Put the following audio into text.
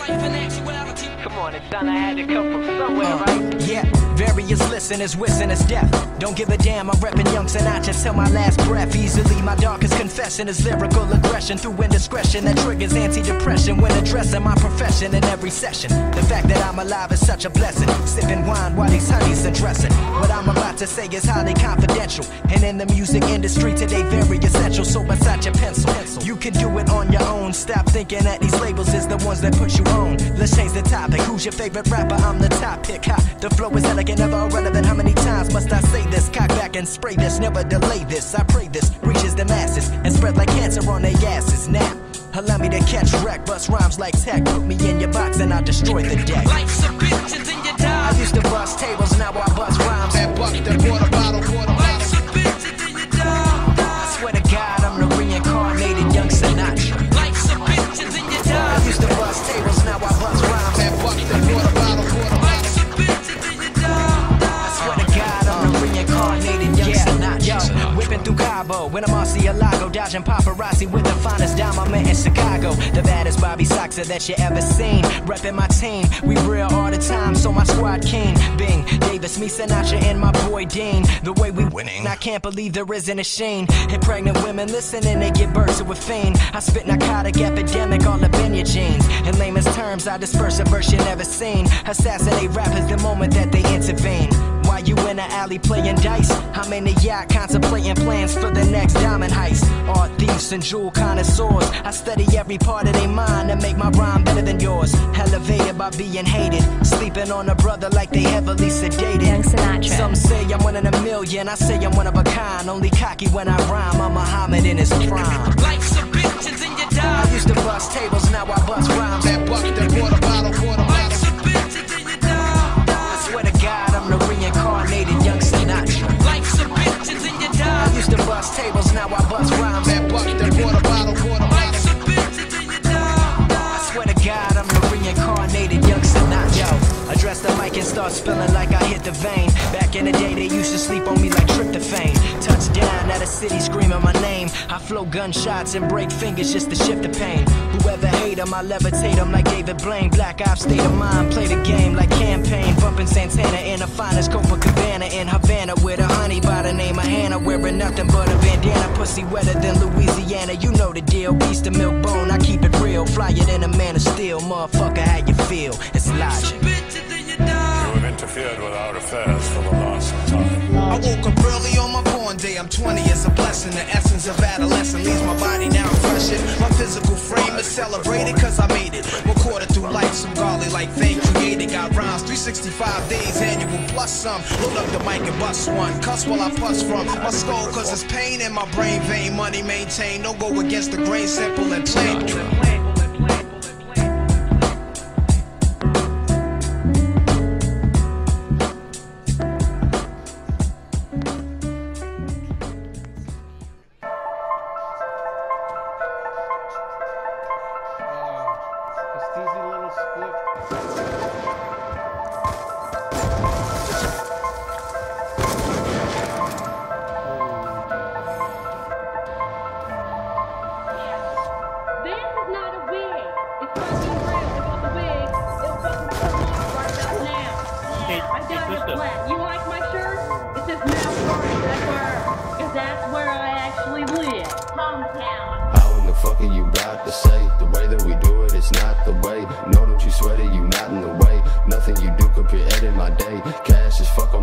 Come on, it's done. I had to come from somewhere, right? Yeah, various listeners wishing us death. Don't give a damn, I'm reppin' Young Sinatra till my last breath. Easily, my darkest confession is lyrical aggression through indiscretion that triggers anti-depression when addressing my profession in every session. The fact that I'm alive is such a blessing. Sipping wine while these honeys undressing. What I'm about to say is highly confidential, and in the music industry today very essential. So beside your pencil, you can do it on your own. Stop thinking that these labels is the ones that put you on. Let's change the topic. Who's your favorite rapper? I'm the top pick. Ha, the flow is elegant, never irrelevant. How many times must I say this? Cock back and spray this, never delay this. I pray this reaches the masses and spread like cancer on their asses. Now, allow me to catch wreck, bust rhymes like tech. Put me in your box and I'll destroy the deck. Life's a bitch and then you die. I used to bust tables, now I bust rhymes. That bucket, that water bottle. Life's a bitch and then you die. I swear to God, I'm the reincarnated Young Sinatra. Life's a bitch and then you die. I used to bust tables, now I bust rhymes. That bucket, that water bottle. Life's a bitch and then you die. I swear to God, I'm the reincarnated Young Sinatra. Yo, whipping through Cabo when I'm Murcielago, dodging paparazzi with the finest dime I'm in Chicago. The baddest Bobby Soxer that you ever seen. Reppin' my team, we real all the time, so my squad keen. Bing, Davis, me, Sinatra, and my boy Dean. The way we winning, I can't believe there isn't a shame. And pregnant women listen and they get birth to a fiend. I spit narcotic epidemic all up in your jeans. In lamest terms, I disperse a verse you never seen. Assassinate rappers the moment that they intervene. While you in the alley playing dice, I'm in the yacht contemplating plans for the next diamond heist. Art thieves and jewel connoisseurs, I study every part of their mind to make my rhyme better than yours. Elevated by being hated, sleeping on a brother like they heavily sedated. Young Sinatra. Some say I'm one in a million, I say I'm one of a kind. Only cocky when I rhyme, I'm Muhammad in his prime. Life's a bitch and then you die. I used to bust tables, now I bust rhymes. That bucket, that water bottle. Life's a bitch and then you die. I swear to God, I'm the reincarnated Young Sinatra. Life's a bitch and then you I die. used to bust tables, now I bust rhymes. That bucket, that water bottle. Life's a bitch and then you die. I swear to God, I'm the reincarnated Young Sinatra. Yo, address the mic and start spilling like I hit the vein. Back in the day, they used to sleep on me like tryptophan. Touchdown at a city screaming my name. I flow gunshots and break fingers just to shift the pain. Whoever hate him, I levitate him like David Blaine. Black ops state of mind, play the game like campaign. Bumping Santana in the finest Copacabana in Havana with a honey by the name of Hannah. Wearing nothing but a bandana, pussy wetter than Louisiana. You know the deal, beast of milk bone, I keep it real. Flyer than a man of steel, motherfucker, how you feel? It's logic. Bitch and then you die. You have interfered with our affairs for the last time. I woke up early on my born day. I'm 20, it's a blessing. The essence of adolescence leaves my body now freshened. My physical frame is celebrated cause I made it. Recorded through life, some godly like fame created. Got rhymes 365 days annual plus some. Load up the mic and bust one. Cuss while I fuss from my skull cause it's pain in my brain vein. Money maintained, no go against the grain, simple and plain. You like my shirt? It says Mount Vernon. That's where I actually live. Hometown. How in the fuck are you about to say? The way that we do it, it's not the way. No, don't you sweat it, you not in the way. Nothing you do could be in my day. Cash is fuck on